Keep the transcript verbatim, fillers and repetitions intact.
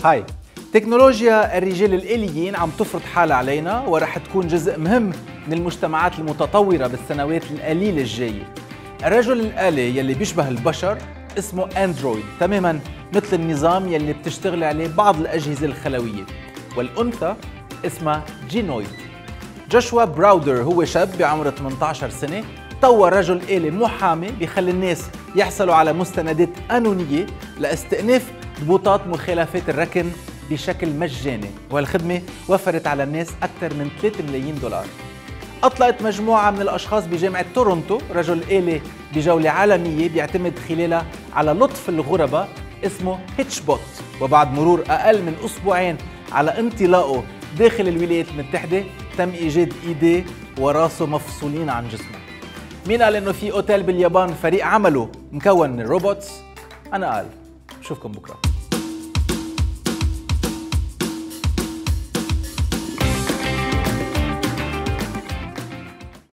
هاي تكنولوجيا الرجال الآليين عم تفرض حالها علينا ورح تكون جزء مهم من المجتمعات المتطورة بالسنوات القليلة الجاية. الرجل الآلي يلي بيشبه البشر اسمه اندرويد، تماما مثل النظام يلي بتشتغل عليه بعض الأجهزة الخلوية، والأنثى اسمها جينويد. جوشوا براودر هو شاب بعمر ثمانية عشر سنة طور رجل آلي محامي بيخلي الناس يحصلوا على مستندات قانونية لاستئناف ضبوطات مخالفات الركن بشكل مجاني، وهالخدمة وفرت على الناس أكثر من ثلاثة ملايين دولار. أطلقت مجموعة من الأشخاص بجامعة تورونتو رجل آلي بجولة عالمية بيعتمد خلالها على لطف الغرباء اسمه هيتشبوت، وبعد مرور أقل من أسبوعين على انطلاقه داخل الولايات المتحدة تم إيجاد إيديه وراسه مفصولين عن جسمه. مين قال إنه في أوتيل باليابان فريق عمله مكون من الروبوتس؟ أنا قال. بشوفكم بكرة.